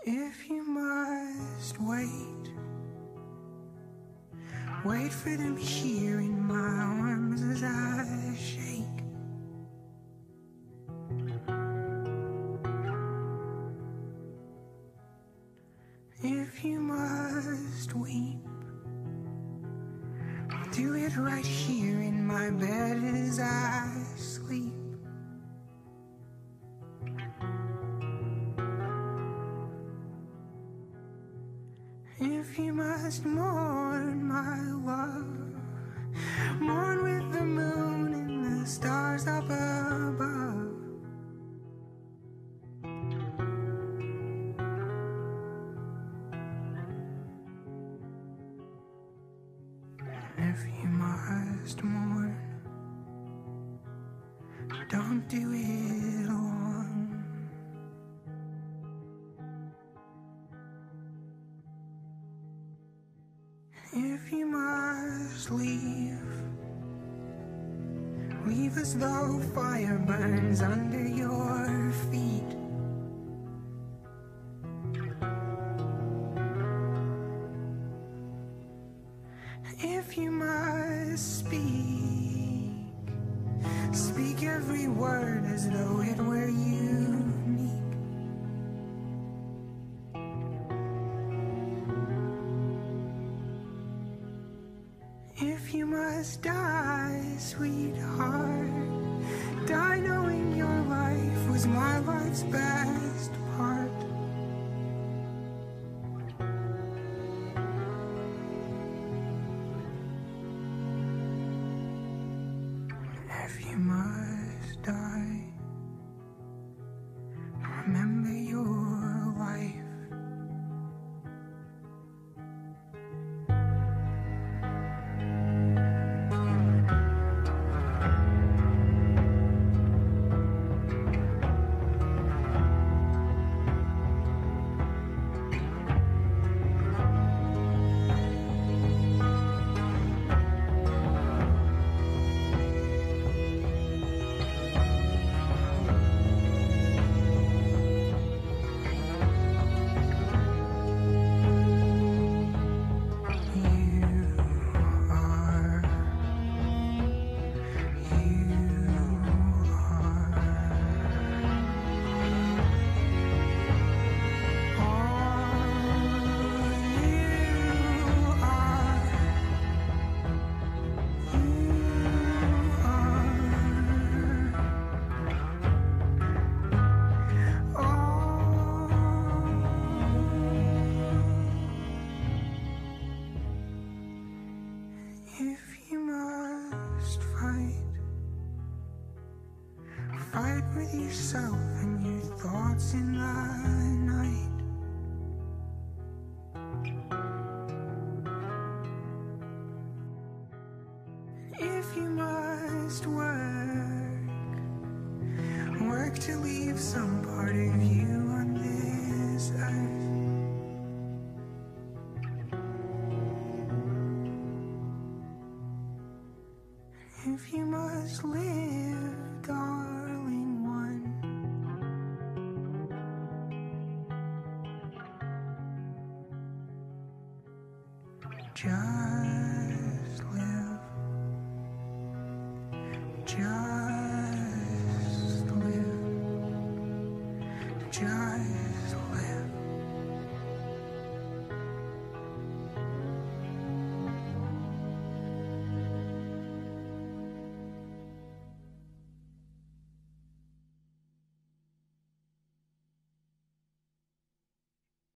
If you must wait, wait for them here in my arms as I shake. If you must weep, do it right here in my bed as I sleep. If you must mourn, my love, mourn with the moon and the stars up above. If you must mourn, don't do it alone. If you must leave, leave as though fire burns under your feet. If you must speak, speak every word as though it were unique. If you must die, sweetheart, die knowing your life was my life's best part. If you must die, remember your life. If you must fight, fight with yourself and your thoughts in the night. If you must work, work to leave some part of you on this earth. If you must live, darling one, just live, just live, just